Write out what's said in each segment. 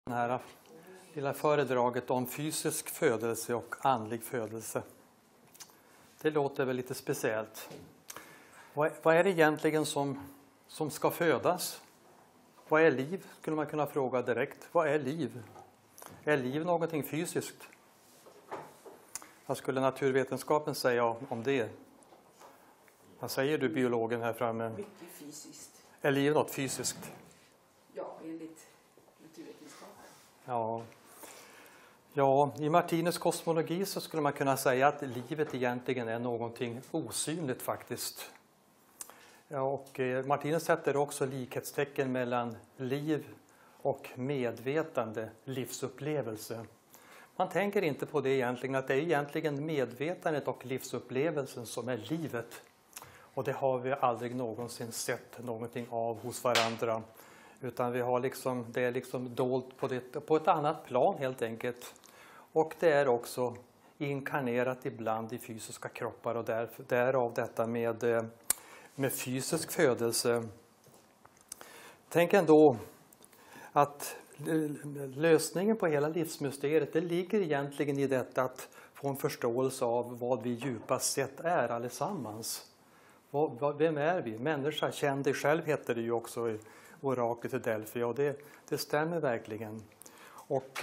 Det här lilla föredraget om fysisk födelse och andlig födelse. Det låter väl lite speciellt. Vad är det egentligen som ska födas? Vad är liv? Skulle man kunna fråga direkt. Vad är liv? Är liv någonting fysiskt? Vad skulle naturvetenskapen säga om det? Vad säger du, biologen här framme? Mycket fysiskt. Är liv något fysiskt? Ja, enligt naturvetenskapen. Ja, i Martinus kosmologi så skulle man kunna säga att livet egentligen är någonting osynligt faktiskt. Ja, och Martinus sätter också likhetstecken mellan liv och medvetande, livsupplevelse. Man tänker inte på det egentligen, att det är egentligen medvetandet och livsupplevelsen som är livet. Och det har vi aldrig någonsin sett någonting av hos varandra. Utan det är liksom dolt på ett annat plan helt enkelt. Och det är också inkarnerat ibland i fysiska kroppar, och därav detta med fysisk födelse. Tänk ändå att lösningen på hela livsmysteriet, det ligger egentligen i detta att få en förståelse av vad vi djupast sett är allesammans. Vem är vi? Människa, känn dig själv, heter det ju också i oraklet i Delphi, och det stämmer verkligen. Och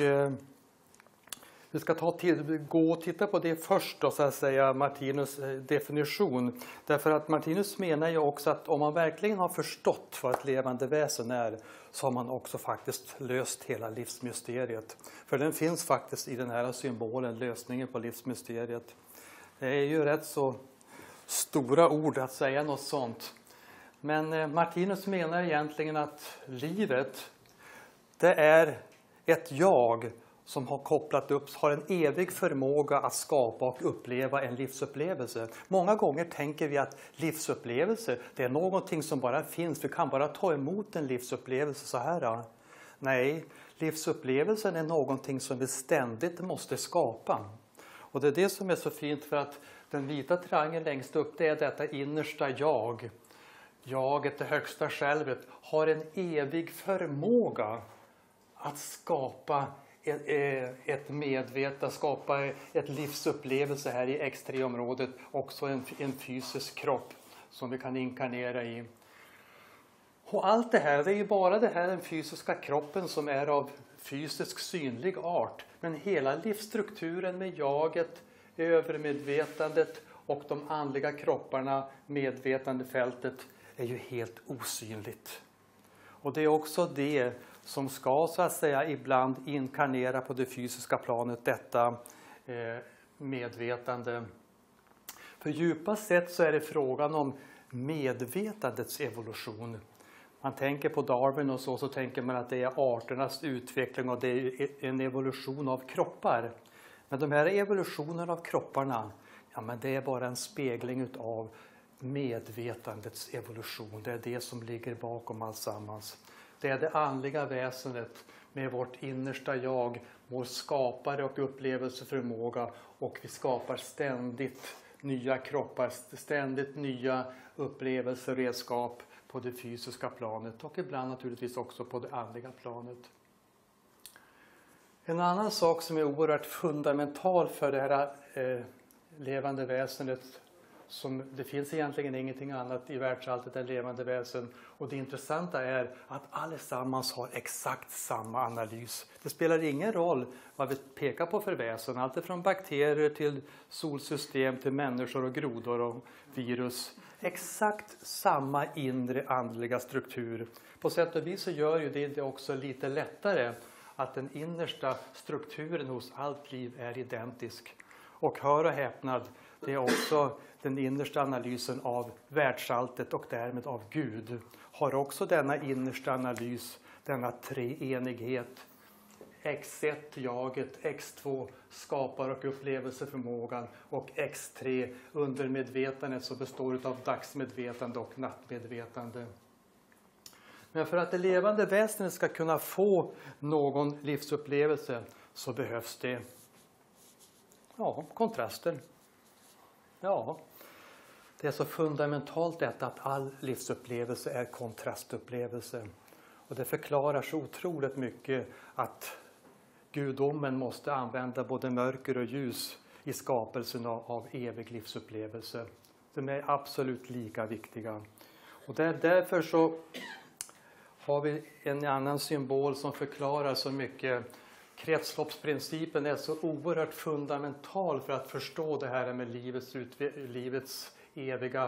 vi ska gå och titta på det först då, så att säga, Martinus definition. Därför att Martinus menar ju också att om man verkligen har förstått vad ett levande väsen är, så har man också faktiskt löst hela livsmysteriet. För den finns faktiskt i den här symbolen, lösningen på livsmysteriet. Det är ju rätt så stora ord att säga något sånt. Men Martinus menar egentligen att livet, det är ett jag som har kopplat upp, har en evig förmåga att skapa och uppleva en livsupplevelse. Många gånger tänker vi att livsupplevelse, det är någonting som bara finns. Vi kan bara ta emot en livsupplevelse så här. Nej, livsupplevelsen är någonting som vi ständigt måste skapa. Och det är det som är så fint, för att den vita triangeln längst upp, det är detta innersta jag. Jaget, det högsta självet, har en evig förmåga att skapa ett medvetande, skapa ett livsupplevelse här i X3-området, också en fysisk kropp som vi kan inkarnera i. Och allt det här, det är ju bara det här, den fysiska kroppen, som är av fysisk synlig art. Men hela livsstrukturen med jaget, övermedvetandet och de andliga kropparna, medvetandefältet, är ju helt osynligt. Och det är också det som ska, så att säga, ibland inkarnera på det fysiska planet, detta medvetande. För djupast sett så är det frågan om medvetandets evolution. Man tänker på Darwin och så tänker man att det är arternas utveckling och det är en evolution av kroppar. Men de här evolutionerna av kropparna, ja, men det är bara en spegling av medvetandets evolution. Det är det som ligger bakom alltsammans. Det är det andliga väsendet med vårt innersta jag, vår skapare och upplevelseförmåga, och vi skapar ständigt nya kroppar, ständigt nya upplevelseredskap på det fysiska planet, och ibland naturligtvis också på det andliga planet. En annan sak som är oerhört fundamental för det här levande väsendet, som det finns egentligen ingenting annat i världsalltet än levande väsen, och det intressanta är att allesammans har exakt samma analys. Det spelar ingen roll vad vi pekar på för väsen, allt från bakterier till solsystem till människor och grodor och virus. Exakt samma inre andliga struktur. På sätt och vis så gör ju det också lite lättare att den innersta strukturen hos allt liv är identisk. Och hör och häpnad, det är också den innersta analysen av världsalltet och därmed av Gud. Har också denna innersta analys, denna treenighet. X1, jaget, X2, skapar och upplevelseförmågan, och X3, undermedvetandet, som består av dagsmedvetande och nattmedvetande. Men för att det levande väsendet ska kunna få någon livsupplevelse så behövs det kontraster. Ja, det är så fundamentalt detta att all livsupplevelse är kontrastupplevelse. Och det förklarar så otroligt mycket att gudomen måste använda både mörker och ljus i skapelsen av evig livsupplevelse. De är absolut lika viktiga. Och därför så har vi en annan symbol som förklarar så mycket. Kretsloppsprincipen är så oerhört fundamental för att förstå det här med livets eviga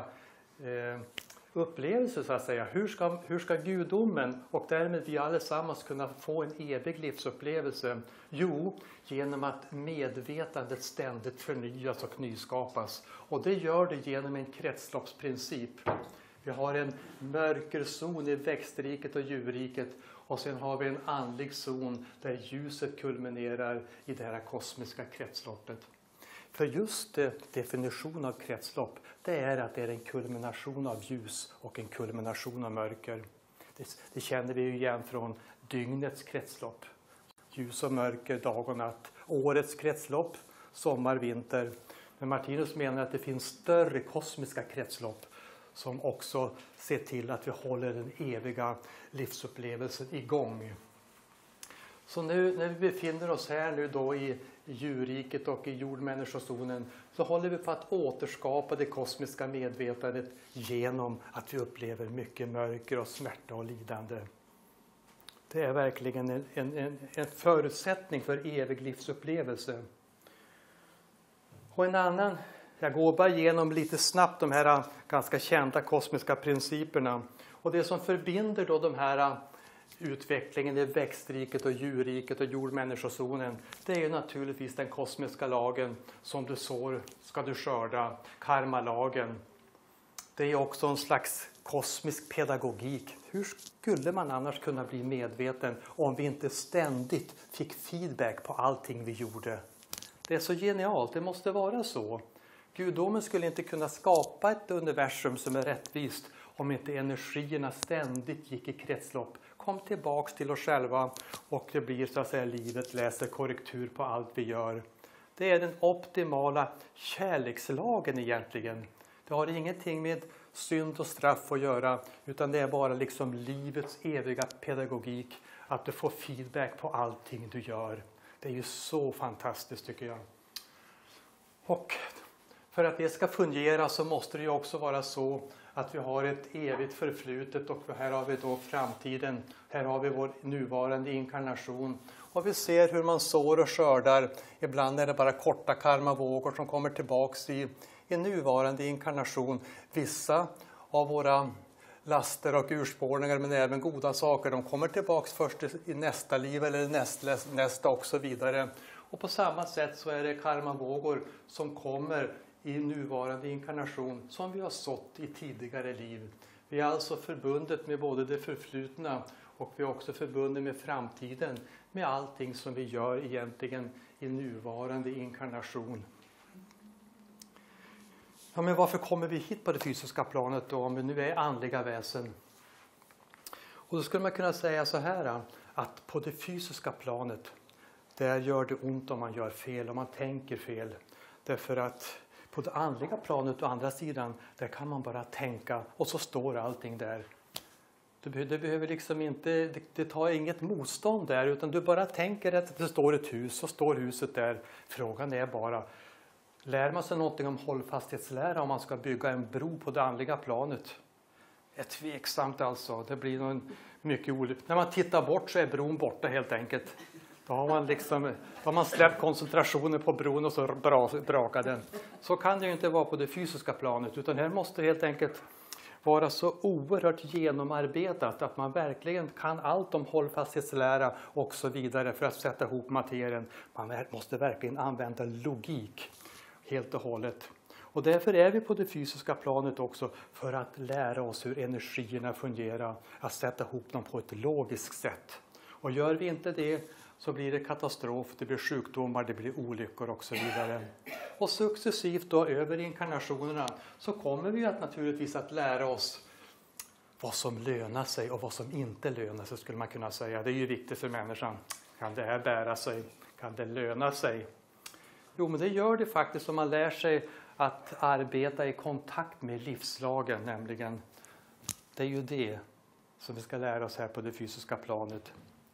upplevelse, så att säga. Hur ska gudomen och därmed vi allesammans kunna få en evig livsupplevelse? Jo, genom att medvetandet ständigt förnyas och nyskapas. Och det gör det genom en kretsloppsprincip. Vi har en mörkerzon i växtriket och djurriket och sen har vi en andlig zon där ljuset kulminerar i det här kosmiska kretsloppet. För just definition av kretslopp, det är att det är en kulmination av ljus och en kulmination av mörker. Det känner vi ju igen från dygnets kretslopp. Ljus och mörker, dag och natt. Årets kretslopp, sommar, vinter. Men Martinus menar att det finns större kosmiska kretslopp som också ser till att vi håller den eviga livsupplevelsen igång. Så nu när vi befinner oss här nu då i djurriket och i jordmänniskozonen så håller vi på att återskapa det kosmiska medvetandet genom att vi upplever mycket mörker och smärta och lidande. Det är verkligen en förutsättning för evig livsupplevelse. Och en annan, jag går bara igenom lite snabbt de här ganska kända kosmiska principerna. Och det som förbinder då de här utvecklingen i växtriket och djurriket och jordmänniskozonen, det är ju naturligtvis den kosmiska lagen, som du sår ska du skörda, karmalagen. Det är också en slags kosmisk pedagogik. Hur skulle man annars kunna bli medveten om vi inte ständigt fick feedback på allting vi gjorde? Det är så genialt, det måste vara så. Gudomen skulle inte kunna skapa ett universum som är rättvist om inte energierna ständigt gick i kretslopp. Kom tillbaks till oss själva och det blir så att säga livet läser korrektur på allt vi gör. Det är den optimala kärlekslagen egentligen. Det har ingenting med synd och straff att göra, utan det är bara liksom livets eviga pedagogik, att du får feedback på allting du gör. Det är ju så fantastiskt tycker jag. Och för att det ska fungera så måste det ju också vara så att vi har ett evigt förflutet och här har vi då framtiden. Här har vi vår nuvarande inkarnation. Och vi ser hur man sår och skördar. Ibland är det bara korta karmavågor som kommer tillbaks i nuvarande inkarnation. Vissa av våra laster och urspårningar, men även goda saker, de kommer tillbaks först i nästa liv eller nästa och så vidare. Och på samma sätt så är det karmavågor som kommer i nuvarande inkarnation som vi har sått i tidigare liv. Vi är alltså förbundet med både det förflutna och vi är också förbundet med framtiden, med allting som vi gör egentligen i nuvarande inkarnation. Ja, men varför kommer vi hit på det fysiska planet då, om vi nu är andliga väsen? Och då skulle man kunna säga så här, att på det fysiska planet, där gör det ont om man gör fel, om man tänker fel. Därför att på det andliga planet å andra sidan, där kan man bara tänka och så står allting där. Det behöver liksom inte, det tar inget motstånd där, utan du bara tänker att det står ett hus och står huset där. Frågan är bara, lär man sig någonting om hållfasthetslära om man ska bygga en bro på det andliga planet? Det är tveksamt alltså, det blir någon mycket olyckligt. När man tittar bort så är bron borta helt enkelt. Då har man släppt koncentrationen på bron och så brakar den. Så kan det ju inte vara på det fysiska planet, utan här måste det helt enkelt vara så oerhört genomarbetat att man verkligen kan allt om hållfasthetslära och så vidare för att sätta ihop materien. Man måste verkligen använda logik helt och hållet. Och därför är vi på det fysiska planet också, för att lära oss hur energierna fungerar, att sätta ihop dem på ett logiskt sätt. Och gör vi inte det så blir det katastrof, det blir sjukdomar, det blir olyckor och så vidare. Och successivt då över inkarnationerna så kommer vi att naturligtvis att lära oss vad som lönar sig och vad som inte lönar sig, skulle man kunna säga. Det är ju viktigt för människan. Kan det här bära sig? Kan det löna sig? Jo, men det gör det faktiskt om man lär sig att arbeta i kontakt med livslagen, nämligen. Det är ju det som vi ska lära oss här på det fysiska planet.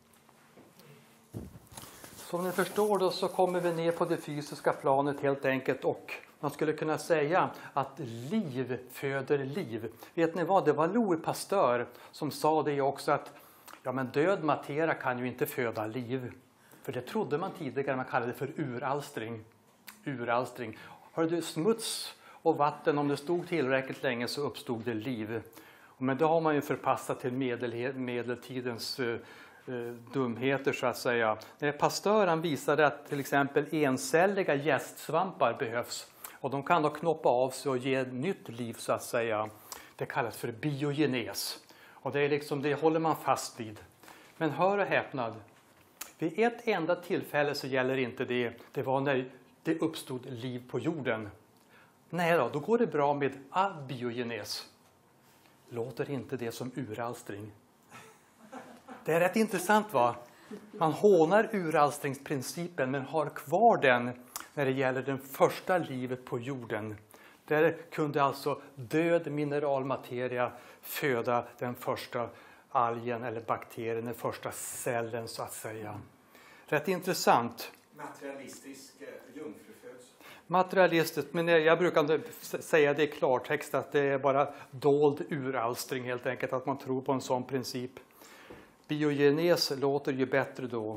Som ni förstår då så kommer vi ner på det fysiska planet helt enkelt, och man skulle kunna säga att liv föder liv. Vet ni vad? Det var Louis Pasteur som sa det också, att ja, men död materia kan ju inte föda liv. För det trodde man tidigare, man kallade det för uralstring. Uralstring. Har du smuts och vatten, om det stod tillräckligt länge så uppstod det liv. Men då har man ju förpassat till medeltidens dumheter så att säga. När Pastören visade att till exempel encelliga jästsvampar behövs, och de kan då knoppa av sig och ge nytt liv så att säga. Det kallas för biogenes. Och det är liksom, det håller man fast vid. Men hör och häpnad. Vid ett enda tillfälle så gäller inte det. Det var när det uppstod liv på jorden. Nej då går det bra med abiogenes. Låter inte det som uralstring? Det är rätt intressant va? Man hånar uralstringsprincipen men har kvar den när det gäller den första livet på jorden. Där kunde alltså död mineralmateria föda den första algen eller bakterien, den första cellen så att säga. Rätt intressant. Materialistisk jungfrufödsel. Materialistiskt, men jag brukar säga det i klartext att det är bara dold uralstring helt enkelt, att man tror på en sån princip. Biogenes låter ju bättre då.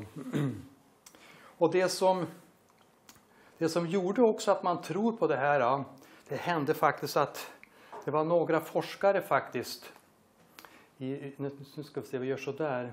Och det som gjorde också att man tror på det här, det hände faktiskt att det var några forskare faktiskt. Nu ska vi se, vi gör så där.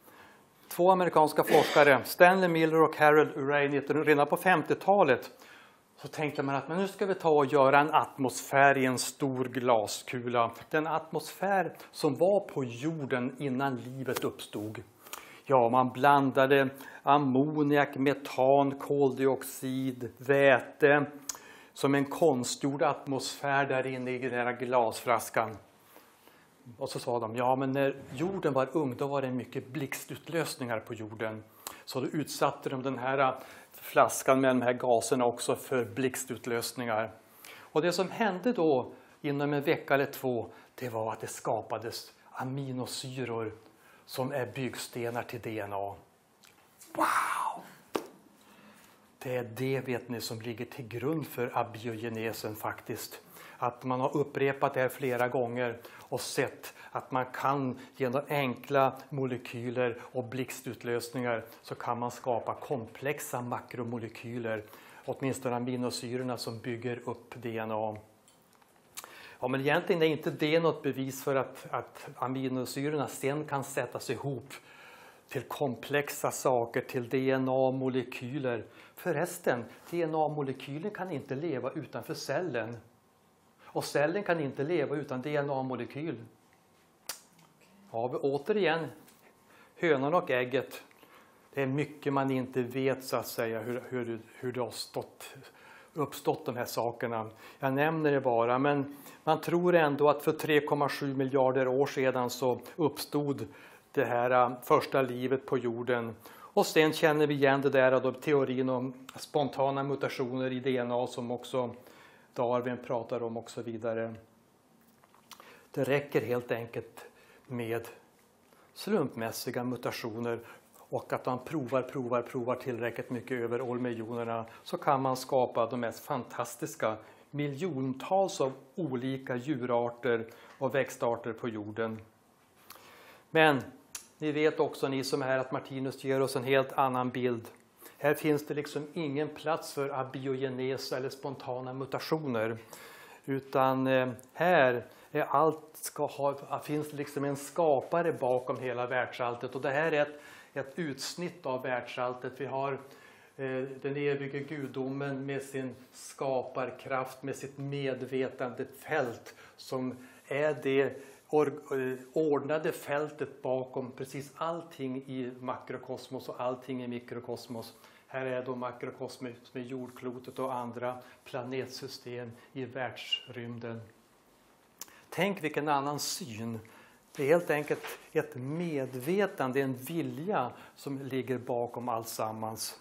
2 amerikanska forskare, Stanley Miller och Harold Urey, redan på 50-talet. Så tänkte man att men nu ska vi ta och göra en atmosfär i en stor glaskula. Den atmosfär som var på jorden innan livet uppstod. Ja, man blandade ammoniak, metan, koldioxid, väte som en konstgjord atmosfär där inne i den här glasflaskan. Och så sa de, ja men när jorden var ung då var det mycket blixtutlösningar på jorden. Så då utsatte de den här flaskan med de här gaserna också för blixtutlösningar. Och det som hände då inom en vecka eller 2, det var att det skapades aminosyror som är byggstenar till DNA. Wow! Det är det, vet ni, som ligger till grund för abiogenesen faktiskt. Att man har upprepat det här flera gånger och sett att man kan genom enkla molekyler och blixtutlösningar så kan man skapa komplexa makromolekyler, åtminstone aminosyrorna som bygger upp DNA. Ja, men egentligen är inte det något bevis för att aminosyrorna sen kan sättas ihop till komplexa saker, till DNA-molekyler. Förresten, DNA-molekyler kan inte leva utanför cellen. Och cellen kan inte leva utan DNA-molekyl. Ja, återigen, hönan och ägget. Det är mycket man inte vet så att säga hur det har uppstått de här sakerna. Jag nämner det bara, men man tror ändå att för 3,7 miljarder år sedan så uppstod det här första livet på jorden. Och sen känner vi igen det där då, teorin om spontana mutationer i DNA som också Darwin pratar om och så vidare. Det räcker helt enkelt med slumpmässiga mutationer och att man provar tillräckligt mycket över ålmiljonerna så kan man skapa de mest fantastiska miljontals av olika djurarter och växtarter på jorden. Men ni vet också, ni som är här, att Martinus ger oss en helt annan bild. Här finns det liksom ingen plats för abiogenes eller spontana mutationer. Utan här är finns liksom en skapare bakom hela världsalltet. Och det här är ett utsnitt av världsalltet. Vi har den evige gudomen med sin skaparkraft, med sitt medvetande fält som är det ordnade fältet bakom precis allting i makrokosmos och allting i mikrokosmos. Här är då makrokosmos med jordklotet och andra planetsystem i världsrymden. Tänk vilken annan syn. Det är helt enkelt ett medvetande, en vilja som ligger bakom alltsammans.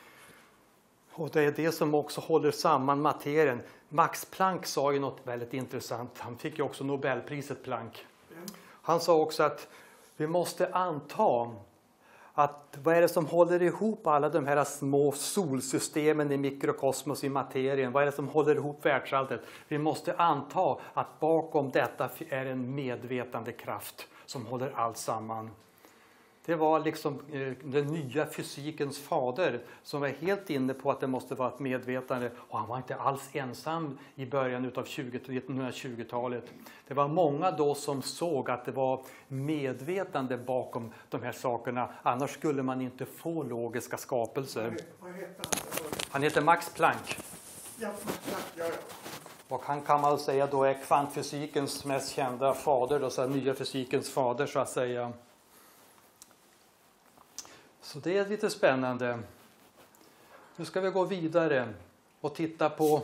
Och det är det som också håller samman materien. Max Planck sa ju något väldigt intressant. Han fick ju också Nobelpriset Planck. Han sa också att vi måste anta att vad är det som håller ihop alla de här små solsystemen i mikrokosmos, i materien? Vad är det som håller ihop världsalltet? Vi måste anta att bakom detta är en medvetande kraft som håller allt samman. Det var liksom den nya fysikens fader som var helt inne på att det måste vara ett medvetande. Och han var inte alls ensam i början av 1920-talet. Det var många då som såg att det var medvetande bakom de här sakerna. Annars skulle man inte få logiska skapelser. Vad heter han? Han heter Max Planck. Ja, Max Planck, ja. Och han kan man säga då är kvantfysikens mest kända fader. Då, så här, nya fysikens fader så att säga. Så det är lite spännande. Nu ska vi gå vidare och titta på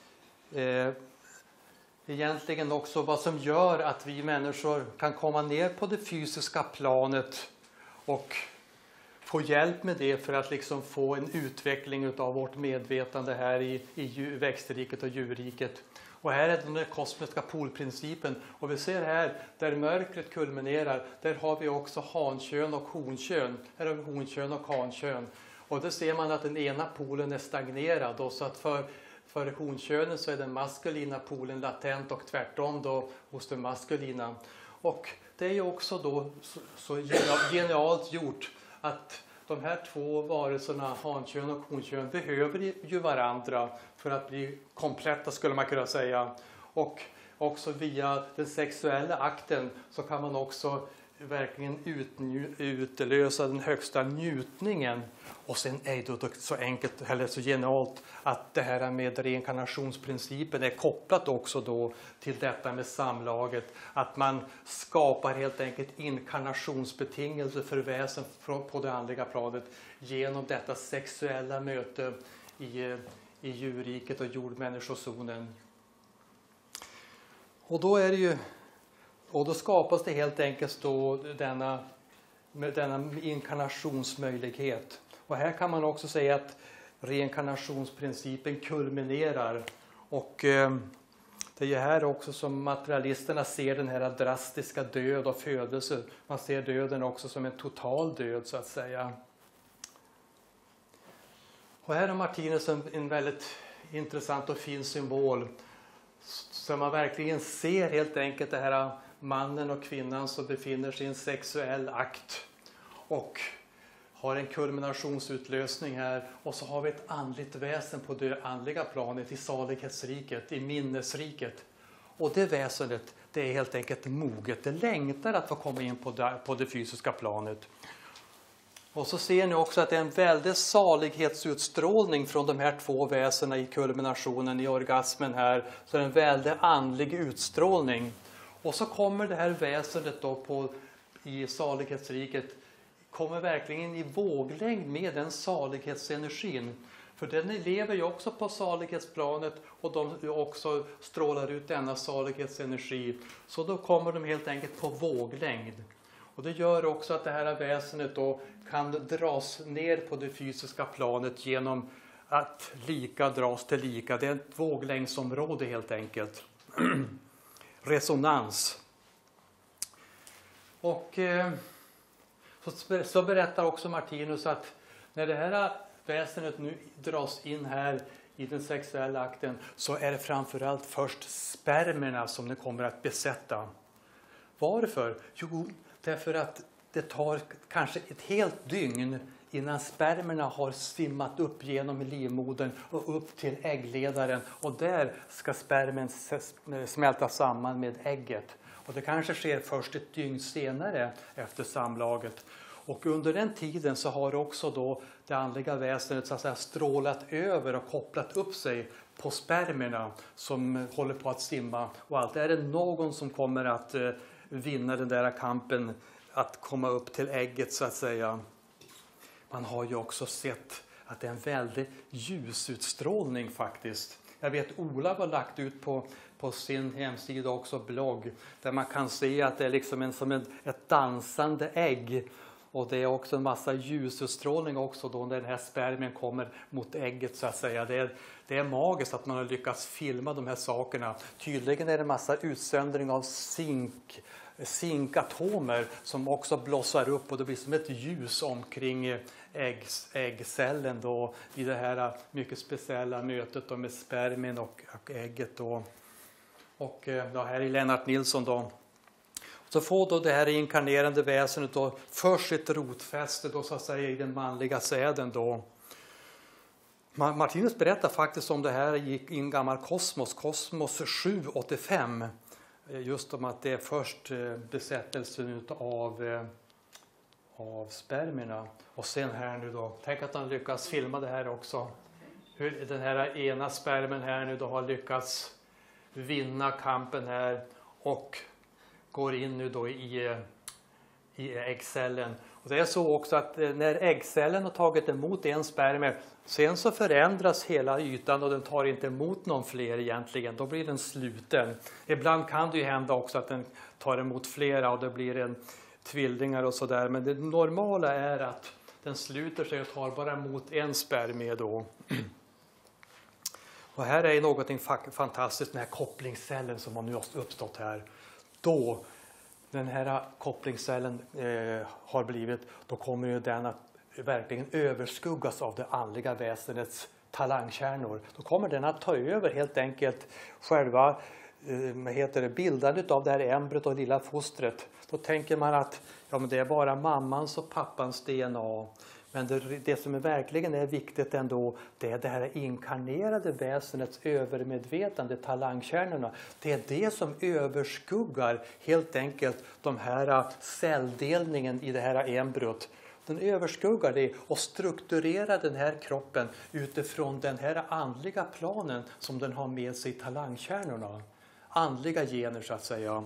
egentligen också vad som gör att vi människor kan komma ner på det fysiska planet och få hjälp med det för att liksom få en utveckling av vårt medvetande här i växtriket och djurriket. Och här är den kosmiska polprincipen. Och vi ser här där mörkret kulminerar, där har vi också hankön och honkön. Här har vi honkön och hankön. Och då ser man att den ena polen är stagnerad. Och så att för honkönen så är den maskulina polen latent och tvärtom då hos den maskulina. Och det är ju också då så genialt gjort att de här två varelserna, hankön och honkön, behöver ju varandra för att bli kompletta skulle man kunna säga. Och också via den sexuella akten så kan man också verkligen utlösa den högsta njutningen. Och sen är det så enkelt eller så genialt att det här med reinkarnationsprincipen är kopplat också då till detta med samlaget. Att man skapar helt enkelt inkarnationsbetingelser för väsen på det andliga planet genom detta sexuella möte i djurriket och jordmänniskozonen. Och då är det ju, och då skapas det helt enkelt då denna inkarnationsmöjlighet. Och här kan man också säga att reinkarnationsprincipen kulminerar. Och det är här också som materialisterna ser den här drastiska död och födelse. Man ser döden också som en total död så att säga. Och här har Martinus en väldigt intressant och fin symbol. Så man verkligen ser helt enkelt det här mannen och kvinnan som befinner sig i en sexuell akt. Och har en kulminationsutlösning här. Och så har vi ett andligt väsen på det andliga planet i salighetsriket, i minnesriket. Och det väsendet, det är helt enkelt moget. Det längtar att få komma in på det fysiska planet. Och så ser ni också att det är en väldig salighetsutstrålning från de här två väsena i kulminationen, i orgasmen här. Så det är en väldig andlig utstrålning. Och så kommer det här väsendet då i salighetsriket, kommer verkligen i våglängd med den salighetsenergin. För den lever ju också på salighetsplanet och de också strålar ut denna salighetsenergi. Så då kommer de helt enkelt på våglängd. Och det gör också att det här väsenet då kan dras ner på det fysiska planet genom att lika dras till lika. Det är ett våglängdsområde helt enkelt. Resonans. Och så berättar också Martinus att när det här väsenet nu dras in här i den sexuella akten så är det framförallt först spermierna som det kommer att besätta. Varför? Jo, därför att det tar kanske ett helt dygn innan spermierna har simmat upp genom livmodern och upp till äggledaren. Och där ska spermien smälta samman med ägget. Och det kanske sker först ett dygn senare efter samlaget. Och under den tiden så har också då det andliga väsendet så att säga strålat över och kopplat upp sig på spermierna som håller på att simma. Och allt är det någon som kommer att vinna den där kampen att komma upp till ägget så att säga. Man har ju också sett att det är en väldig ljusutstrålning faktiskt. Jag vet Ola har lagt ut på sin hemsida också blogg där man kan se att det är liksom som ett dansande ägg. Och det är också en massa ljusutstrålning också då när den här spermien kommer mot ägget så att säga. Det är magiskt att man har lyckats filma de här sakerna. Tydligen är det en massa utsöndring av zink zinkatomer som också blossar upp och det blir som ett ljus omkring äggcellen då, i det här mycket speciella mötet då med spermien och ägget. Då. Och här är Lennart Nilsson då. Så får då det här inkarnerande väsendet då först sitt rotfäste då, så att säga, i den manliga säden då. Martinus berättar faktiskt om det här i en gammal kosmos 785. Just om att det är först besättelsen av spermierna. Och sen här nu då, tänk att han lyckas filma det här också. Hur den här ena spermen här nu då har lyckats vinna kampen här och går in nu då i äggcellen. Och det är så också att när äggcellen har tagit emot en spermie, sen så förändras hela ytan och den tar inte emot någon fler egentligen. Då blir den sluten. Ibland kan det ju hända också att den tar emot flera och det blir en tvillingar och sådär. Men det normala är att den sluter sig och tar bara emot en spermie då. Och här är någonting fantastiskt, den här kopplingscellen som har nu uppstått här. Då den här kopplingscellen har blivit, då kommer ju den att verkligen överskuggas av det andliga väsendets talangkärnor. Då kommer den att ta över helt enkelt själva bildandet av det här embryot och lilla fostret. Då tänker man att men det är bara mammans och pappans DNA. Men det som verkligen är viktigt ändå, det är det här inkarnerade väsendets övermedvetande, talangkärnorna. Det är det som överskuggar helt enkelt de här celldelningen i det här embryot. Den överskuggar det och strukturerar den här kroppen utifrån den här andliga planen som den har med sig i talangkärnorna. Andliga gener så att säga.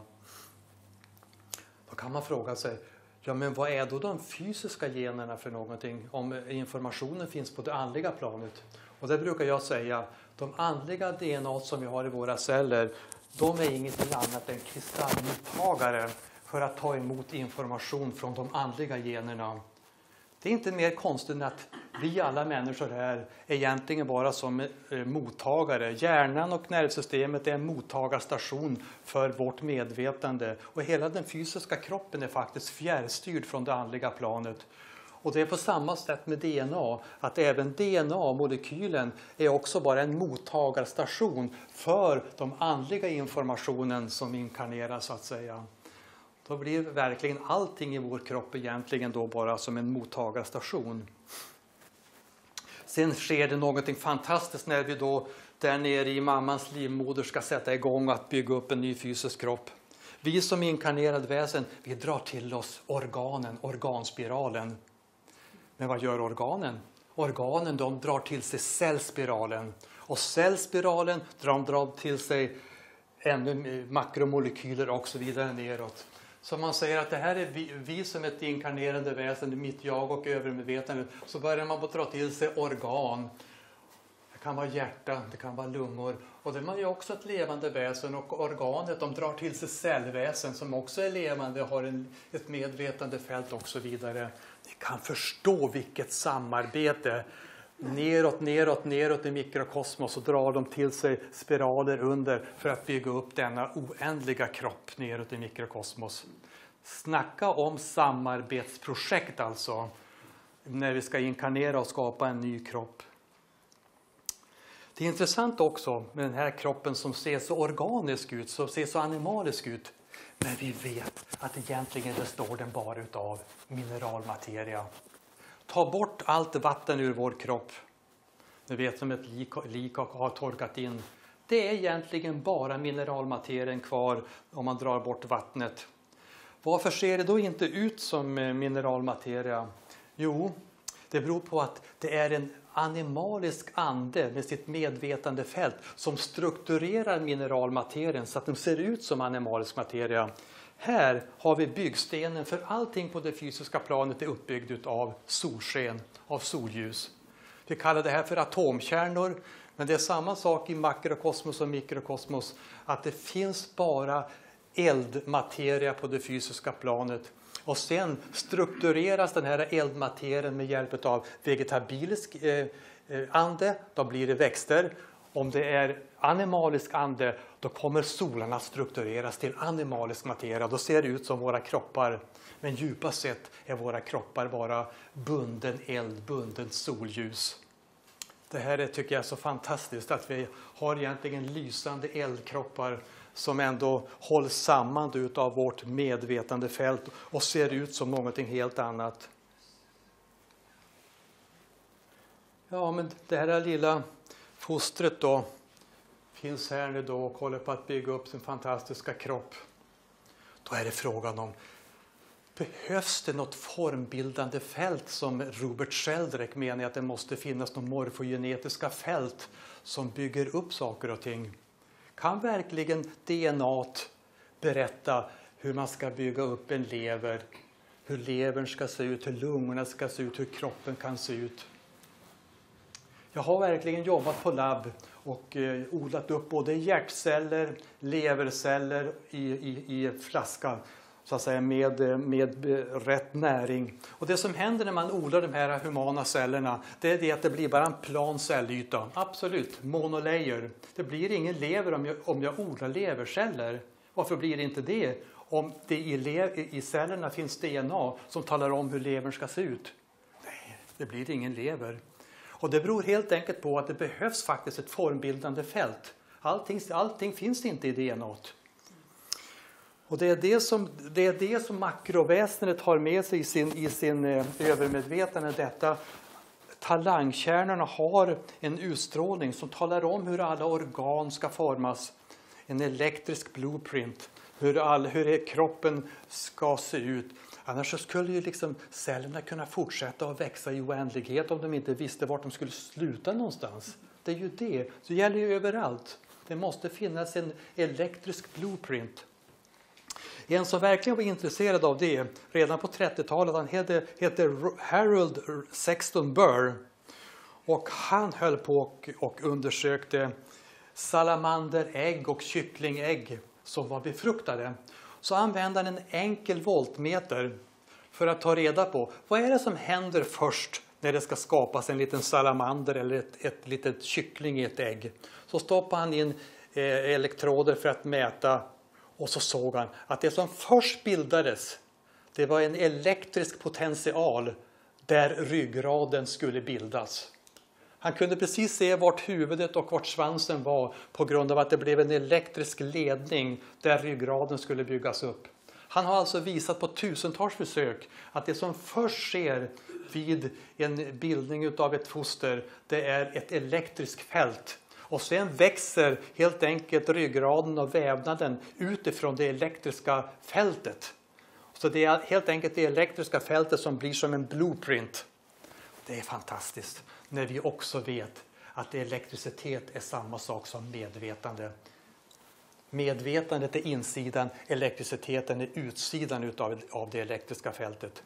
Då kan man fråga sig, men vad är då de fysiska generna för någonting om informationen finns på det andliga planet? Och det brukar jag säga, de andliga DNA som vi har i våra celler, de är ingenting annat än kristallmottagare för att ta emot information från de andliga generna. Det är inte mer konstigt än att vi alla människor här egentligen bara som mottagare. Hjärnan och nervsystemet är en mottagarstation för vårt medvetande. Och hela den fysiska kroppen är faktiskt fjärrstyrd från det andliga planet. Och det är på samma sätt med DNA. Att även DNA-molekylen är också bara en mottagarstation för de andliga informationen som inkarneras så att säga. Då blir verkligen allting i vår kropp egentligen då bara som en mottagarstation. Sen sker det någonting fantastiskt när vi då där nere i mammans livmoder ska sätta igång att bygga upp en ny fysisk kropp. Vi som inkarnerade väsen, vi drar till oss organspiralen. Men vad gör organen? Organen de drar till sig cellspiralen. Och cellspiralen drar till sig ännu makromolekyler och så vidare neråt. Så man säger att det här är vi som ett inkarnerande väsen, mitt jag och övermedvetande. Så börjar man dra till sig organ. Det kan vara hjärta, det kan vara lungor. Och det är ju också ett levande väsen och organet de drar till sig cellväsen som också är levande och har ett medvetande fält och så vidare. Ni kan förstå vilket samarbete. Neråt i mikrokosmos och drar de till sig spiraler under för att bygga upp denna oändliga kropp neråt i mikrokosmos. Snacka om samarbetsprojekt alltså, när vi ska inkarnera och skapa en ny kropp. Det är intressant också med den här kroppen som ser så organisk ut, som ser så animalisk ut. Men vi vet att egentligen består den bara av mineralmateria. Ta bort allt vatten ur vår kropp. Ni vet som ett lik har torkat in. Det är egentligen bara mineralmaterien kvar om man drar bort vattnet. Varför ser det då inte ut som mineralmateria? Jo, det beror på att det är en animalisk ande med sitt medvetande fält som strukturerar mineralmaterien så att den ser ut som animalisk materia. Här har vi byggstenen för allting på det fysiska planet är uppbyggt av solsken, av solljus. Vi kallar det här för atomkärnor, men det är samma sak i makrokosmos och mikrokosmos, att det finns bara eldmateria på det fysiska planet. Och sen struktureras den här eldmaterien med hjälp av vegetabilisk ande, då blir det växter. Om det är animalisk ande, då kommer solarna struktureras till animalisk materia. Då ser det ut som våra kroppar. Men djupast sett är våra kroppar bara bunden eld, bunden solljus. Det här tycker jag är så fantastiskt, att vi har egentligen lysande eldkroppar som ändå hålls samman av vårt medvetandefält och ser ut som någonting helt annat. Ja, men det här lilla fostret då finns här nu då och håller på att bygga upp sin fantastiska kropp. Då är det frågan om, behövs det något formbildande fält som Robert Sheldrake menar att det måste finnas några morfogenetiska fält som bygger upp saker och ting? Kan verkligen DNA berätta hur man ska bygga upp en lever? Hur levern ska se ut, hur lungorna ska se ut, hur kroppen kan se ut? Jag har verkligen jobbat på labb och odlat upp både hjärtceller, leverceller i flaska, så att säga, med rätt näring. Och det som händer när man odlar de här humana cellerna, det är det att det blir bara en plan cellyta. Absolut, monolayer. Det blir ingen lever om jag odlar leverceller. Varför blir det inte det? Om det i cellerna finns DNA som talar om hur levern ska se ut. Nej, det blir ingen lever. Och det beror helt enkelt på att det behövs faktiskt ett formbildande fält. Allting finns inte i DNA. Och det är det som makroväsendet har med sig i sin övermedvetande. Detta talangkärnorna har en utstrålning som talar om hur alla organ ska formas. En elektrisk blueprint. Hur kroppen ska se ut. Annars skulle ju cellerna kunna fortsätta att växa i oändlighet om de inte visste vart de skulle sluta någonstans. Det är ju det. Det gäller ju överallt. Det måste finnas en elektrisk blueprint. En som verkligen var intresserad av det redan på 30-talet, han hette Harold Sexton Burr. Och han höll på och undersökte salamanderägg och kycklingägg som var befruktade. Så använde han en enkel voltmeter för att ta reda på vad är det som händer först när det ska skapas en liten salamander eller ett litet kyckling i ett ägg. Så stoppade han in elektroder för att mäta. Och så såg han att det som först bildades, det var en elektrisk potential där ryggraden skulle bildas. Han kunde precis se vart huvudet och vart svansen var på grund av att det blev en elektrisk ledning där ryggraden skulle byggas upp. Han har alltså visat på tusentals försök att det som först sker vid en bildning av ett foster, det är ett elektriskt fält. Och sen växer helt enkelt ryggraden och vävnaden utifrån det elektriska fältet. Så det är helt enkelt det elektriska fältet som blir som en blueprint. Det är fantastiskt när vi också vet att elektricitet är samma sak som medvetande. Medvetandet är insidan, elektriciteten är utsidan av det elektriska fältet.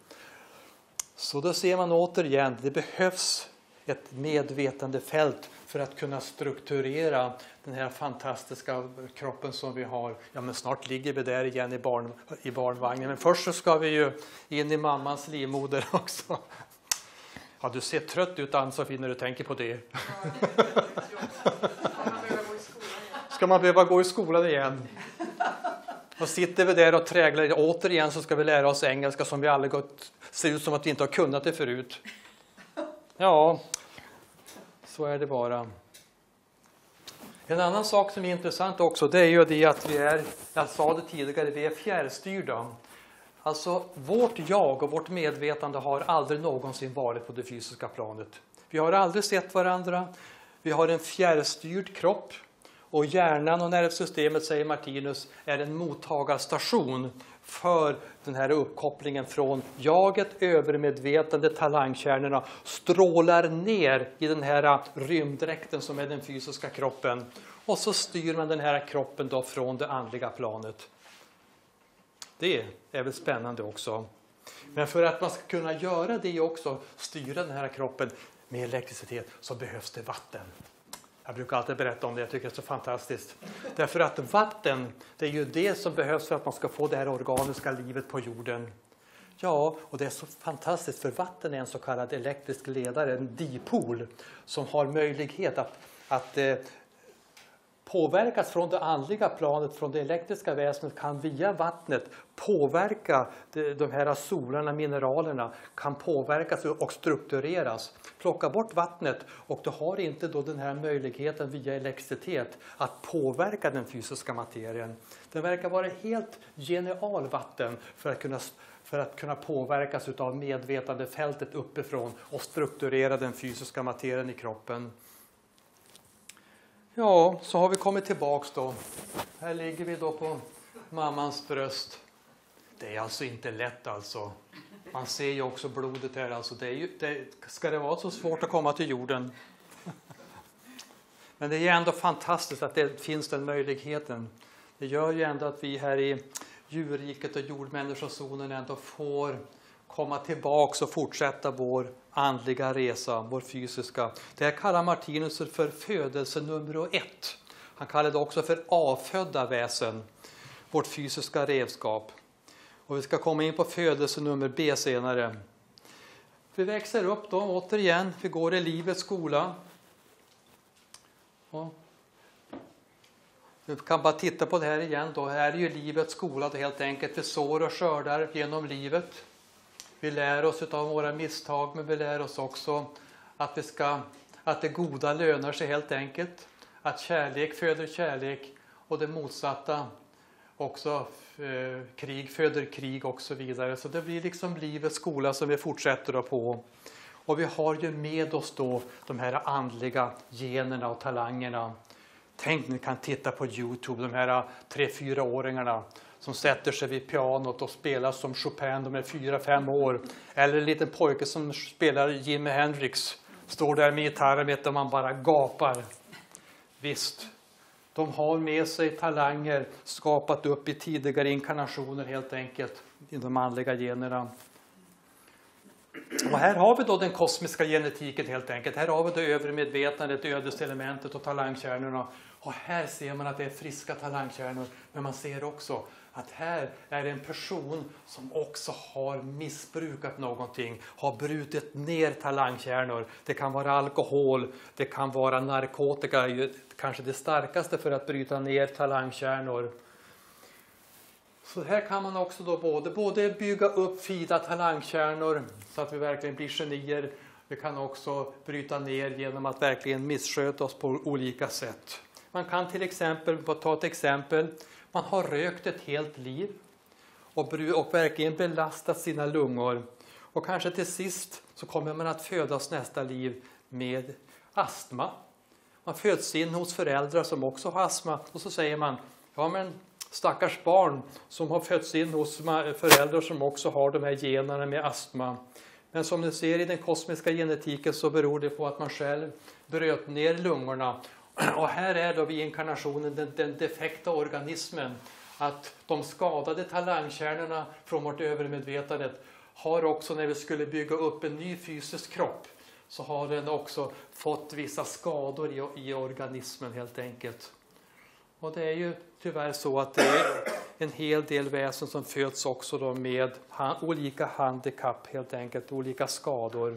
Så då ser man återigen, det behövs ett medvetande fält för att kunna strukturera den här fantastiska kroppen som vi har. Ja, men snart ligger vi där igen i barnvagnen. Men först så ska vi ju in i mammans livmoder också. Ja, du ser trött ut, Ann-Sofie, när du tänker på det. Ska man behöva gå i skolan igen? Och sitter vi där och träglar. Återigen så ska vi lära oss engelska som vi aldrig gått. Ser ut som att vi inte har kunnat det förut. Ja, så är det bara. En annan sak som är intressant också, det är ju det att jag sa det tidigare, vi är fjärrstyrda. Alltså vårt jag och vårt medvetande har aldrig någonsin varit på det fysiska planet. Vi har aldrig sett varandra. Vi har en fjärrstyrd kropp. Och hjärnan och nervsystemet, säger Martinus, är en mottagarstation för den här uppkopplingen från jaget, övermedvetande, talangkärnorna, strålar ner i den här rymddräkten som är den fysiska kroppen. Och så styr man den här kroppen då från det andliga planet. Det är väl spännande också. Men för att man ska kunna göra det också, styra den här kroppen med elektricitet, så behövs det vatten. Jag brukar alltid berätta om det, jag tycker det är så fantastiskt. Därför att vatten, det är ju det som behövs för att man ska få det här organiska livet på jorden. Ja, och det är så fantastiskt, för vatten är en så kallad elektrisk ledare, en dipol, som har möjlighet att påverkas från det andliga planet, från det elektriska väsendet, kan via vattnet påverka de här solarna, mineralerna, kan påverkas och struktureras. Plocka bort vattnet och du har inte då den här möjligheten via elektricitet att påverka den fysiska materien. Det verkar vara helt genial vatten för att kunna påverkas av medvetandefältet uppifrån och strukturera den fysiska materien i kroppen. Ja, så har vi kommit tillbaks då. Här ligger vi då på mammans bröst. Det är alltså inte lätt alltså. Man ser ju också blodet här alltså. Ska det vara så svårt att komma till jorden? Men det är ju ändå fantastiskt att det finns den möjligheten. Det gör ju ändå att vi här i djurriket och jordmänniskozonen ändå får komma tillbaks och fortsätta vår andliga resa, vår fysiska. Det här kallar Martinus för födelse nummer 1. Han kallar det också för avfödda väsen, vårt fysiska redskap. Och vi ska komma in på födelse nummer B senare. Vi växer upp då återigen, vi går i livets skola. Och vi kan bara titta på det här igen då. Här är ju livets skola då, helt enkelt. Vi sår och skördar genom livet. Vi lär oss av våra misstag, men vi lär oss också att det goda lönar sig helt enkelt. Att kärlek föder kärlek och det motsatta också, krig föder krig och så vidare. Så det blir liksom livets skola som vi fortsätter på. Och vi har ju med oss då de här andliga generna och talangerna. Tänk, ni kan titta på YouTube, de här 3-4-åringarna som sätter sig vid pianot och spelar som Chopin, de är 4-5 år. Eller en liten pojke som spelar Jimi Hendrix, står där med gitarren och man bara gapar. Visst, de har med sig talanger skapat upp i tidigare inkarnationer helt enkelt i de manliga generna. Och här har vi då den kosmiska genetiken helt enkelt. Här har vi det övre medvetandet, ödeselementet och talangkärnorna. Och här ser man att det är friska talangkärnor. Men man ser också att här är en person som också har missbrukat någonting. Har brutit ner talangkärnor. Det kan vara alkohol, det kan vara narkotika. Kanske det starkaste för att bryta ner talangkärnor. Så här kan man också då både bygga upp fina talangkärnor så att vi verkligen blir genier. Vi kan också bryta ner genom att verkligen missköta oss på olika sätt. Man kan till exempel, ta ett exempel, man har rökt ett helt liv och verkligen belastat sina lungor. Och kanske till sist så kommer man att födas nästa liv med astma. Man föds in hos föräldrar som också har astma och så säger man, ja men stackars barn som har fötts in hos föräldrar som också har de här generna med astma. Men som ni ser i den kosmiska genetiken så beror det på att man själv bröt ner lungorna. Och här är då vid inkarnationen den defekta organismen. Att de skadade talangkärnorna från vårt övermedvetandet har också, när vi skulle bygga upp en ny fysisk kropp, så har den också fått vissa skador i organismen helt enkelt. Och det är ju tyvärr så att det är en hel del väsen som föds också då med olika handikapp helt enkelt, olika skador.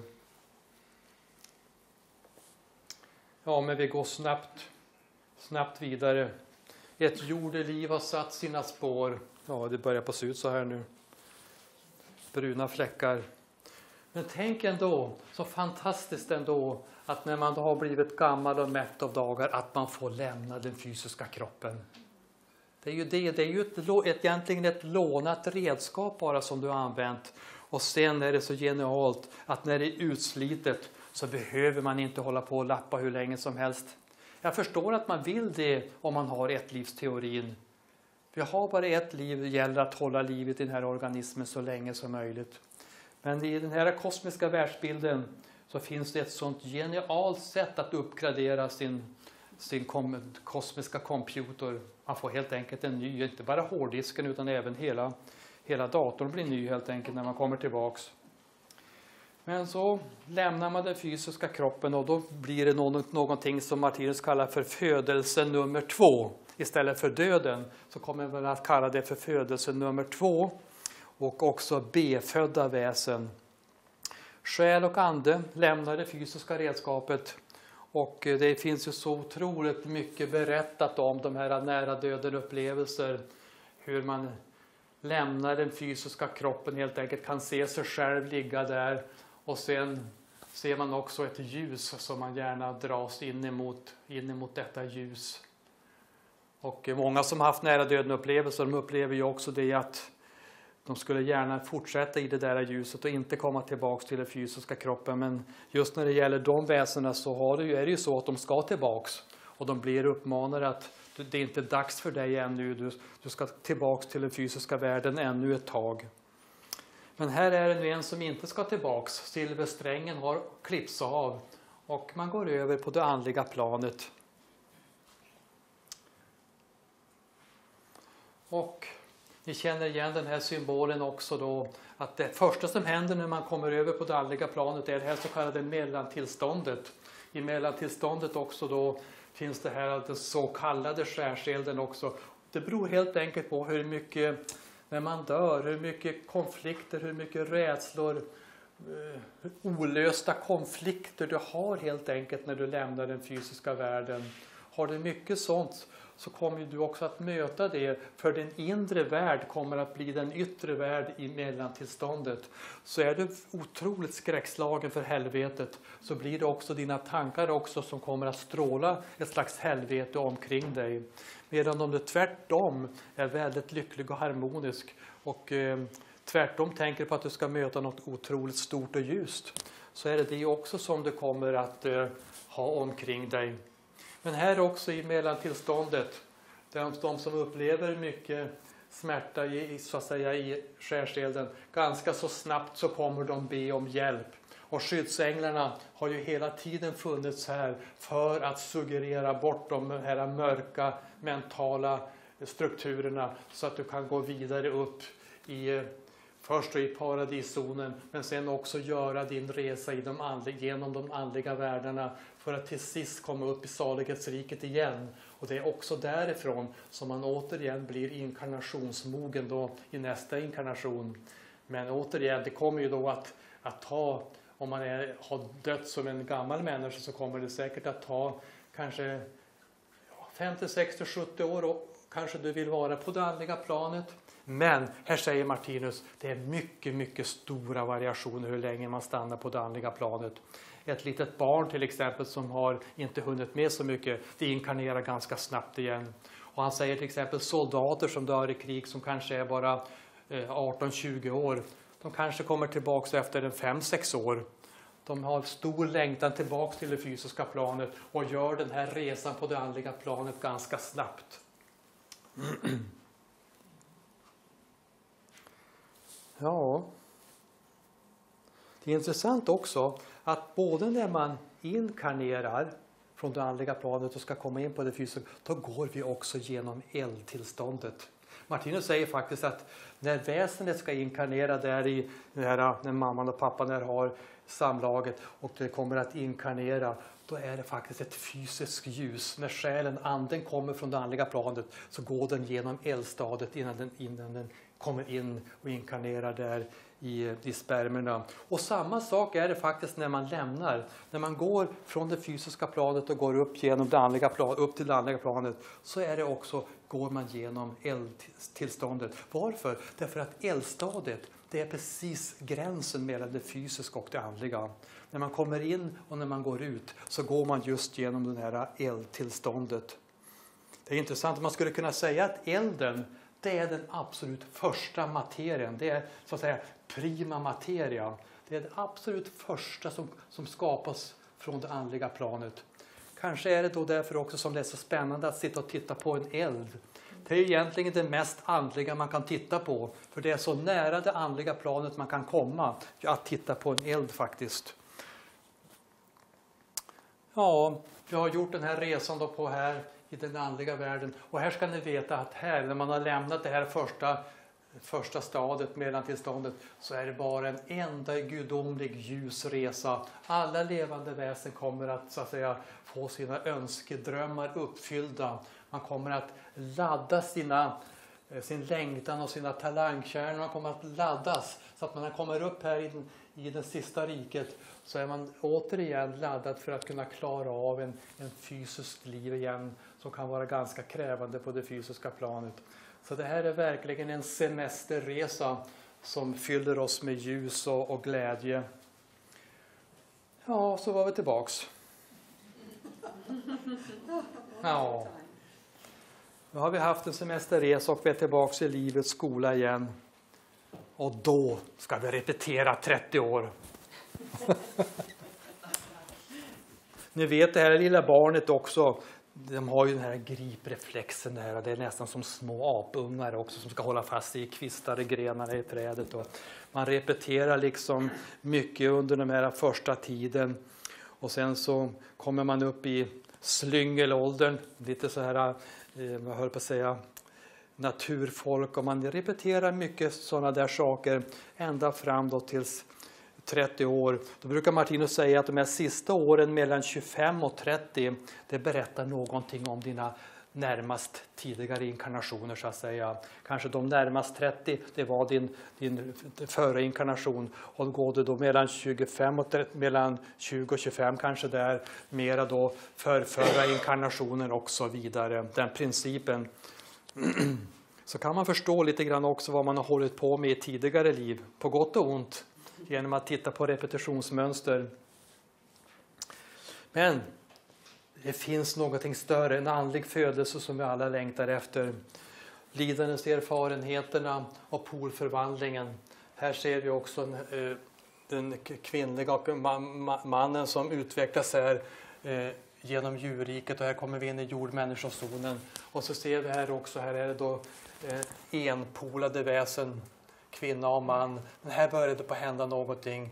Ja, men vi går snabbt vidare. Ett jordeliv har satt sina spår. Ja, det börjar på se ut så här nu. Bruna fläckar. Men tänk ändå, så fantastiskt ändå, att när man då har blivit gammal och mätt av dagar, att man får lämna den fysiska kroppen. Det är ju egentligen ett lånat redskap bara som du har använt. Och sen är det så genialt att när det är utslitet så behöver man inte hålla på och lappa hur länge som helst. Jag förstår att man vill det om man har ett-livsteorin. Vi har bara ett liv, det gäller att hålla livet i den här organismen så länge som möjligt. Men i den här kosmiska världsbilden så finns det ett sånt genialt sätt att uppgradera sin kosmiska computer. Man får helt enkelt en ny, inte bara hårddisken utan även hela datorn blir ny helt enkelt när man kommer tillbaks. Men så lämnar man den fysiska kroppen och då blir det någonting som Martinus kallar för födelse nummer 2. Istället för döden så kommer man att kalla det för födelse nummer 2 och också befödda väsen. Själ och ande lämnar det fysiska redskapet Och det finns ju så otroligt mycket berättat om de här nära döden upplevelser. Hur man lämnar den fysiska kroppen, helt enkelt kan se sig själv ligga där. Och sen ser man också ett ljus som man gärna dras in emot detta ljus. Och många som har haft nära döden upplevelser, de upplever ju också det att de skulle gärna fortsätta i det där ljuset och inte komma tillbaks till den fysiska kroppen. Men just när det gäller de väsena så är det ju så att de ska tillbaks. Och de blir uppmanade att det är inte dags för dig ännu. Du ska tillbaks till den fysiska världen ännu ett tag. Men här är det nu en som inte ska tillbaks. Silversträngen har klippts av. Och man går över på det andliga planet. Och ni känner igen den här symbolen också då, att det första som händer när man kommer över på det andliga planet är det här så kallade mellantillståndet. I mellantillståndet också då finns det här den så kallade skärselden också. Det beror helt enkelt på hur mycket, när man dör, hur mycket konflikter, hur mycket rädslor, olösta konflikter du har helt enkelt när du lämnar den fysiska världen. Har du mycket sånt så kommer du också att möta det, för din inre värld kommer att bli den yttre värld i mellantillståndet. Så är du otroligt skräckslagen för helvetet så blir det också dina tankar också som kommer att stråla ett slags helvete omkring dig. Medan om du tvärtom är väldigt lycklig och harmonisk och tvärtom tänker på att du ska möta något otroligt stort och ljust, så är det också som du kommer att ha omkring dig. Men här också i mellantillståndet, de som upplever mycket smärta så att säga i skärselden, ganska så snabbt så kommer de be om hjälp. Och skyddsänglarna har ju hela tiden funnits här för att suggerera bort de här mörka mentala strukturerna så att du kan gå vidare upp först i paradiszonen, men sen också göra din resa genom de andliga världarna för att till sist komma upp i salighetsriket igen. Och det är också därifrån som man återigen blir inkarnationsmogen då i nästa inkarnation. Men återigen, det kommer ju då att ta, om man har dött som en gammal människa så kommer det säkert att ta kanske 50, 60, 70 år och kanske du vill vara på det andliga planet. Men här säger Martinus, det är mycket, mycket stora variationer hur länge man stannar på det andliga planet. Ett litet barn till exempel som har inte hunnit med så mycket, det inkarnerar ganska snabbt igen. Och han säger till exempel soldater som dör i krig som kanske är bara 18-20 år. De kanske kommer tillbaka efter 5-6 år. De har stor längtan tillbaka till det fysiska planet och gör den här resan på det andliga planet ganska snabbt. Ja, det är intressant också att både när man inkarnerar från det andliga planet och ska komma in på det fysiska, då går vi också genom eldtillståndet. Martinus säger faktiskt att när väsendet ska inkarnera där i när mamman och pappan har samlaget och det kommer att inkarnera, då är det faktiskt ett fysiskt ljus. När själen, anden kommer från det andliga planet så går den genom eldstadiet innan den kommer in och inkarnerar där i spermerna. Och samma sak är det faktiskt när man lämnar. När man går från det fysiska planet och går upp genom det andliga upp till det andliga planet, så är det också, går man genom eldtillståndet. Varför? Därför att eldstadiet, det är precis gränsen mellan det fysiska och det andliga. När man kommer in och när man går ut så går man just genom det här eldtillståndet. Det är intressant, man skulle kunna säga att elden, det är den absolut första materien. Det är så att säga prima materia. Det är det absolut första som skapas från det andliga planet. Kanske är det då därför också som det är så spännande att sitta och titta på en eld. Det är egentligen det mest andliga man kan titta på. För det är så nära det andliga planet man kan komma att titta på en eld faktiskt. Ja, jag har gjort den här resan då på här i den andliga världen. Och här ska ni veta att här, när man har lämnat det här första stadiet, mellantillståndet, så är det bara en enda gudomlig ljusresa. Alla levande väsen kommer att, så att säga, få sina önskedrömmar uppfyllda. Man kommer att ladda sina sin längtan och sina talangkärnor kommer att laddas. Så att när man kommer upp här i det sista riket så är man återigen laddad för att kunna klara av en fysiskt liv igen som kan vara ganska krävande på det fysiska planet. Så det här är verkligen en semesterresa som fyller oss med ljus och glädje. Ja, så var vi tillbaks. Ja. Nu har vi haft en semesterresa och vi är tillbaks i livets skola igen. Och då ska vi repetera 30 år. Ni vet det här lilla barnet också. De har ju den här gripreflexen där. Det är nästan som små apungar också som ska hålla fast i kvistade grenarna i trädet. Och man repeterar liksom mycket under den här första tiden. Och sen så kommer man upp i slyngelåldern. Lite så här, vad höll på att säga, naturfolk. Och man repeterar mycket sådana där saker ända fram då tills 30 år. Då brukar Martinus säga att de här sista åren mellan 25 och 30 det berättar någonting om dina närmast tidigare inkarnationer så att säga. Kanske de närmast 30 det var din förra inkarnation och går det då mellan 25 och 30, mellan 20 och 25 kanske där mera då förra inkarnationen och så vidare. Den principen. Så kan man förstå lite grann också vad man har hållit på med i tidigare liv på gott och ont. Genom att titta på repetitionsmönster. Men det finns någonting större, en andlig födelse som vi alla längtar efter. Lidandets erfarenheterna och polförvandlingen. Här ser vi också den kvinnliga och mannen som utvecklas här genom djurriket. Och här kommer vi in i jordmänniskozonen. Och så ser vi här också, här är det då enpolade väsen. Kvinna och man. Men här började på att hända någonting.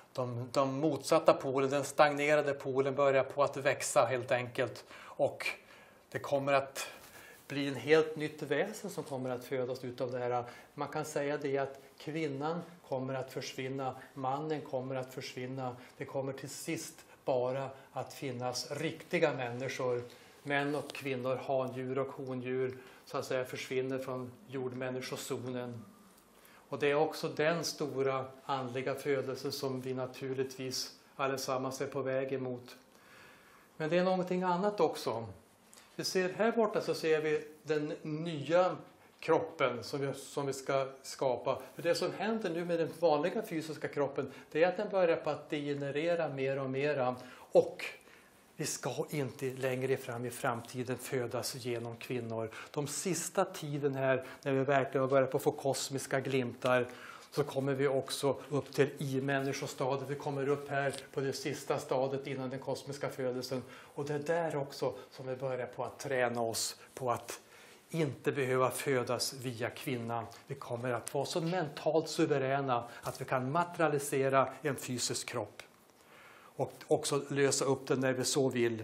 De motsatta polen, den stagnerade polen börjar på att växa helt enkelt. Och det kommer att bli en helt nytt väsen som kommer att födas utav det här. Man kan säga det att kvinnan kommer att försvinna. Mannen kommer att försvinna. Det kommer till sist bara att finnas riktiga människor. Män och kvinnor, handjur och hondjur så att säga försvinner från jordmänniskozonen. Och det är också den stora andliga födelsen som vi naturligtvis allesammans är på väg emot. Men det är någonting annat också. Vi ser här borta så ser vi den nya kroppen som vi ska skapa. För det som händer nu med den vanliga fysiska kroppen det är att den börjar på att degenerera mer och mer. Och vi ska inte längre fram i framtiden födas genom kvinnor. De sista tiden här när vi verkligen börjar på att få kosmiska glimtar så kommer vi också upp till i-människostadiet. Vi kommer upp här på det sista stadiet innan den kosmiska födelsen. Och det är där också som vi börjar på att träna oss på att inte behöva födas via kvinna. Vi kommer att vara så mentalt suveräna att vi kan materialisera en fysisk kropp. Och också lösa upp den när vi så vill.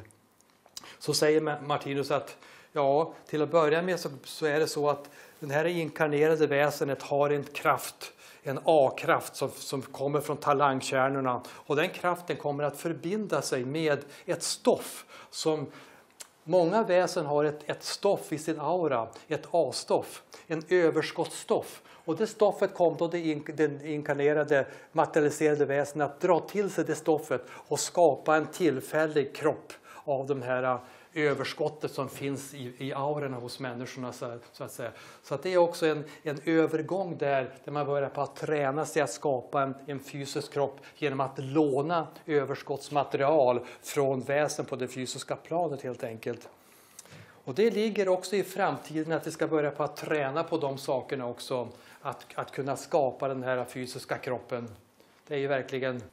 Så säger Martinus att ja, till att börja med så är det så att den här inkarnerade väsenet har en kraft, en A-kraft som kommer från talangkärnorna. Och den kraften kommer att förbinda sig med ett stoff som många väsen har ett stoff i sin aura, ett A-stoff, en överskottsstoff. Och det stoffet kom då den inkarnerade materialiserade väsen att dra till sig det stoffet och skapa en tillfällig kropp av de här överskottet som finns i aurorna hos människorna så att säga. Så att det är också en övergång där man börjar på att träna sig att skapa en fysisk kropp genom att låna överskottsmaterial från väsen på det fysiska planet helt enkelt. Och det ligger också i framtiden att vi ska börja på att träna på de sakerna också. Att kunna skapa den här fysiska kroppen. Det är ju verkligen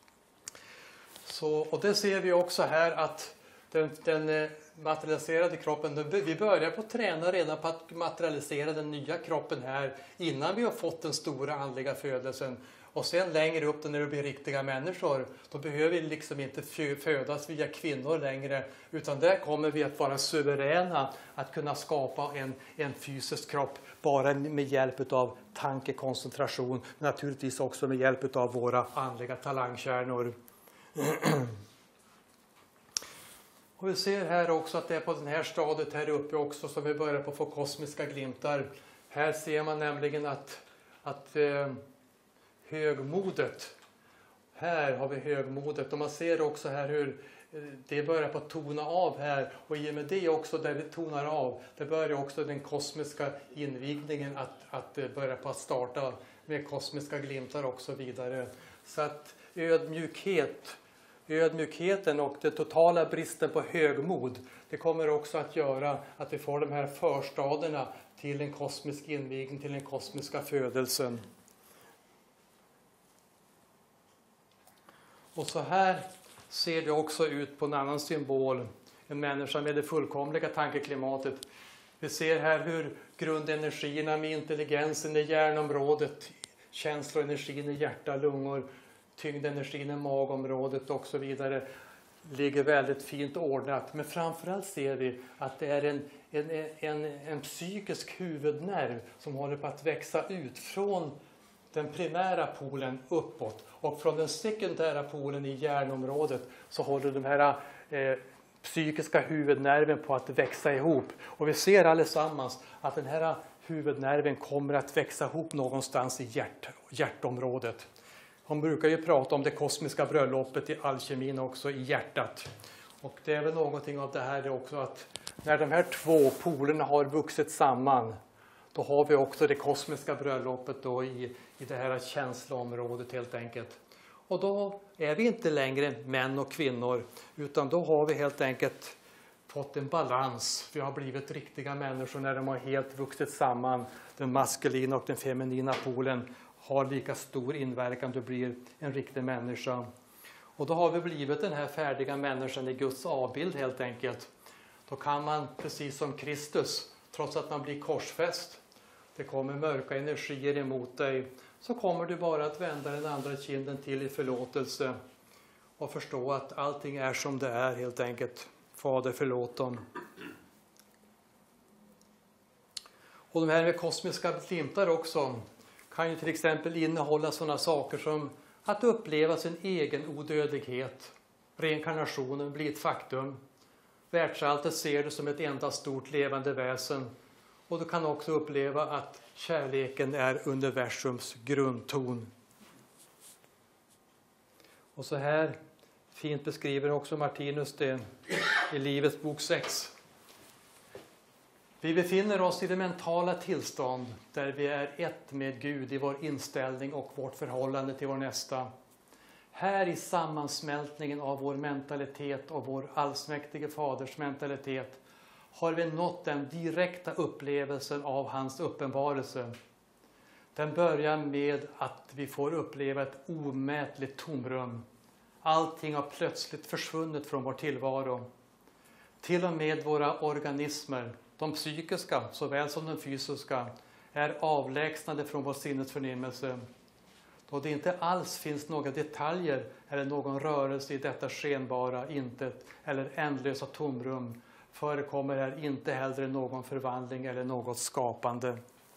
så. Och det ser vi också här att den materialiserade kroppen, vi börjar på att träna redan på att materialisera den nya kroppen här innan vi har fått den stora andliga födelsen. Och sen längre upp när det blir riktiga människor, då behöver vi liksom inte födas via kvinnor längre. Utan där kommer vi att vara suveräna att kunna skapa en fysisk kropp bara med hjälp av tankekoncentration. Naturligtvis också med hjälp av våra andliga talangkärnor. Och vi ser här också att det är på den här stadiet här uppe också som vi börjar på att få kosmiska glimtar. Här ser man nämligen att högmodet, här har vi högmodet, och man ser också här hur det börjar på att tona av här, och i och med det också där det tonar av, det börjar också den kosmiska invigningen att börja på att starta med kosmiska glimtar och så vidare. Så att ödmjukheten och den totala bristen på högmod, det kommer också att göra att vi får de här förstadierna till en kosmisk invigning, till den kosmiska födelsen. Och så här ser det också ut på en annan symbol, en människa med det fullkomliga tankeklimatet. Vi ser här hur grundenergierna med intelligensen i hjärnområdet, känsloenergin i hjärta, lungor, tyngdenergin i magområdet och så vidare ligger väldigt fint ordnat. Men framförallt ser vi att det är en psykisk huvudnerv som håller på att växa ut från den primära polen uppåt, och från den sekundära polen i hjärnområdet så håller de här psykiska huvudnerven på att växa ihop. Och vi ser allesammans att den här huvudnerven kommer att växa ihop någonstans i hjärtområdet. Hon brukar ju prata om det kosmiska bröllopet i alkemin också, i hjärtat. Och det är väl någonting av det här också, att när de här två polerna har vuxit samman, då har vi också det kosmiska bröllopet då i det här känsloområdet helt enkelt. Och då är vi inte längre män och kvinnor, utan då har vi helt enkelt fått en balans. Vi har blivit riktiga människor när de har helt vuxit samman. Den maskulina och den feminina polen har lika stor inverkan, du blir en riktig människa. Och då har vi blivit den här färdiga människan i Guds avbild helt enkelt. Då kan man, precis som Kristus, trots att man blir korsfäst, det kommer mörka energier emot dig, så kommer du bara att vända den andra kinden till i förlåtelse och förstå att allting är som det är helt enkelt. Fader, förlåt dem. Och de här med kosmiska glimtar också kan ju till exempel innehålla sådana saker som att uppleva sin egen odödlighet. Reinkarnationen blir ett faktum. Världsalltet ser det som ett enda stort levande väsen. Och du kan också uppleva att kärleken är universums grundton. Och så här fint beskriver också Martinus det i Livets bok 6. Vi befinner oss i det mentala tillstånd där vi är ett med Gud i vår inställning och vårt förhållande till vår nästa. Här i sammansmältningen av vår mentalitet och vår allsmäktige faders mentalitet har vi nått den direkta upplevelsen av hans uppenbarelse. Den börjar med att vi får uppleva ett omätligt tomrum. Allting har plötsligt försvunnit från vår tillvaro. Till och med våra organismer, de psykiska såväl som de fysiska, är avlägsnade från vår sinnesförnimmelse. Då det inte alls finns några detaljer eller någon rörelse i detta skenbara intet eller ändlösa tomrum, förekommer här inte heller någon förvandling eller något skapande.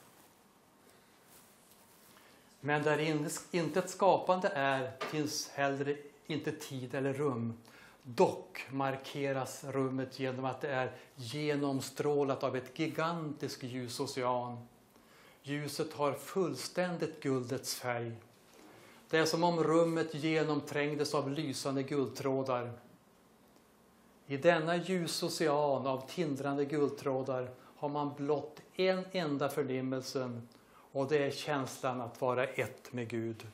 Men där inte ett skapande är, finns heller inte tid eller rum. Dock markeras rummet genom att det är genomstrålat av ett gigantiskt ljusocean. Ljuset har fullständigt guldets färg. Det är som om rummet genomträngdes av lysande guldtrådar. I denna ljusocean av tindrande guldtrådar har man blott en enda förnimmelse, och det är känslan att vara ett med Gud.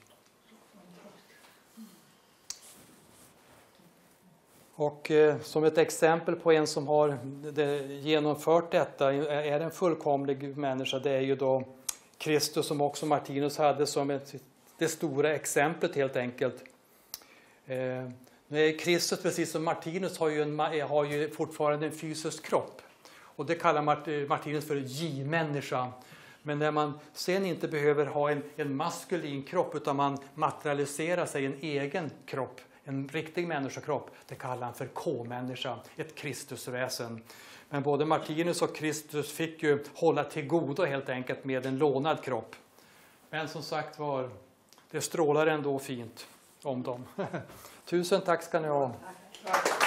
Och som ett exempel på en som har genomfört detta, är en fullkomlig människa, det är ju då Kristus, som också Martinus hade som det stora exemplet helt enkelt. Kristus, precis som Martinus, har ju fortfarande en fysisk kropp. Och det kallar Martinus för J-människa. Men när man sen inte behöver ha en maskulin kropp, utan man materialiserar sig i en egen kropp, en riktig människokropp, det kallar han för K-människa, ett Kristusväsen. Men både Martinus och Kristus fick ju hålla till godo helt enkelt med en lånad kropp. Men som sagt var, det strålar ändå fint om dem. Tusen tack ska ni ha. Tack.